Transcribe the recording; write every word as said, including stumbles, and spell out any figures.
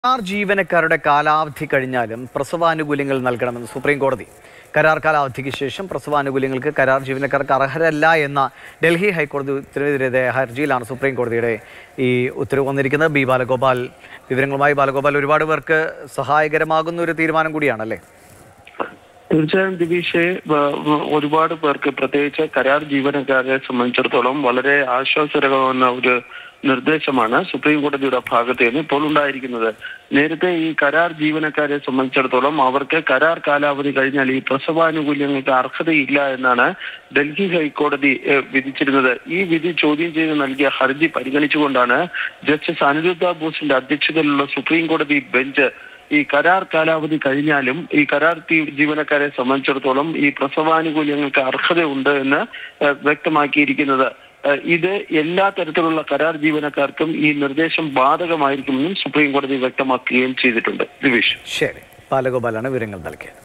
കരാർ ജീവനക്കാരുടെ കാലാവധി കഴിഞ്ഞാലും പ്രസവാനുകൂല്യങ്ങൾ നൽകണമെന്ന് സുപ്രീം കോടതി. കരാർ കാലാവധിക്ക് ശേഷം പ്രസവാനുകൂല്യങ്ങൾക്ക് കരാർ ജീവനക്കാർക്ക് അർഹരല്ല എന്ന ഡൽഹി ഹൈക്കോടതി ഉത്തരവിനെതിരെ ഹർജിയിലാണ് സുപ്രീം കോടതിയുടെ ഈ ഉത്തരവ് വന്നിരിക്കുന്നത്. ബി ബാലഗോപാൽ വിവരങ്ങളുമായി. ബാലഗോപാൽ, ഒരുപാട് പേർക്ക് സഹായകരമാകുന്ന ഒരു തീരുമാനം കൂടിയാണല്ലേ? തീർച്ചയായും ദിവിഷെ, ഒരുപാട് പേർക്ക് പ്രത്യേകിച്ച് കരാർ ജീവനക്കാരെ സംബന്ധിച്ചിടത്തോളം വളരെ ആശ്വാസകരമാകുന്ന ഒരു നിർദ്ദേശമാണ് സുപ്രീം കോടതിയുടെ ഭാഗത്ത് നിന്ന് ഇപ്പോൾ ഉണ്ടായിരിക്കുന്നത്. നേരത്തെ ഈ കരാർ ജീവനക്കാരെ സംബന്ധിച്ചിടത്തോളം അവർക്ക് കരാർ കാലാവധി കഴിഞ്ഞാൽ ഈ പ്രസവാനുകൂല്യങ്ങൾക്ക് അർഹതയില്ല എന്നാണ് ഡൽഹി ഹൈക്കോടതി വിധിച്ചിരുന്നത്. ഈ വിധി ചോദ്യം ചെയ്ത് നൽകിയ ഹർജി പരിഗണിച്ചുകൊണ്ടാണ് ജസ്റ്റിസ് അനിരുദ്ധ ബോസിന്റെ അധ്യക്ഷതയിലുള്ള സുപ്രീം കോടതി ബെഞ്ച് ഈ കരാർ കാലാവധി കഴിഞ്ഞാലും ഈ കരാർ ജീവനക്കാരെ സംബന്ധിച്ചിടത്തോളം ഈ പ്രസവാനുകൂല്യങ്ങൾക്ക് അർഹതയുണ്ട് എന്ന് വ്യക്തമാക്കിയിരിക്കുന്നത്. ഇത് എല്ലാ തരത്തിലുള്ള കരാർ ജീവനക്കാർക്കും ഈ നിർദ്ദേശം ബാധകമായിരിക്കുമെന്നും സുപ്രീം കോടതി വ്യക്തമാക്കുകയും ചെയ്തിട്ടുണ്ട്. ദിവിഷ്. ശരി, ബാലഗോപാലാണ് വിവരങ്ങൾ നൽകിയത്.